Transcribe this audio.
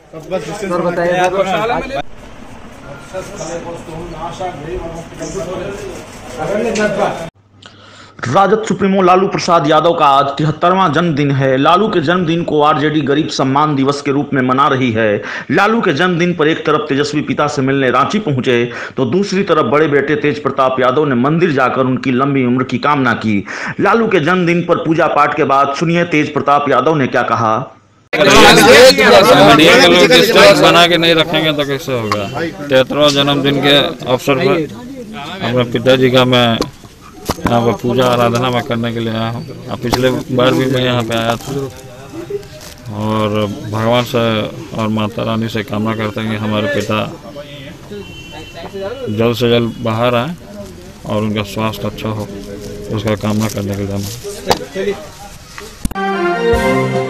और बताइए राजद सुप्रीमो लालू प्रसाद यादव का आज 73वां जन्मदिन है। लालू के जन्मदिन को आरजेडी गरीब सम्मान दिवस के रूप में मना रही है। लालू के जन्मदिन पर एक तरफ तेजस्वी पिता से मिलने रांची पहुंचे तो दूसरी तरफ बड़े बेटे तेज प्रताप यादव ने मंदिर जाकर उनकी लंबी उम्र की कामना की। लालू के जन्मदिन पर पूजा पाठ के बाद सुनिए तेज प्रताप यादव ने क्या कहा। मीडिया के लोग डिस्टेंस बना के नहीं रखेंगे तो कैसे होगा। 73वां जन्मदिन के अवसर पर अपने पिताजी का मैं यहाँ पर पूजा आराधना में करने के लिए आया हूँ। पिछले बार भी मैं यहाँ पे आया था और भगवान से और माता रानी से कामना करते हैं कि हमारे पिता जल्द से जल्द बाहर आए और उनका स्वास्थ्य अच्छा हो, उसका कामना करने के लिए।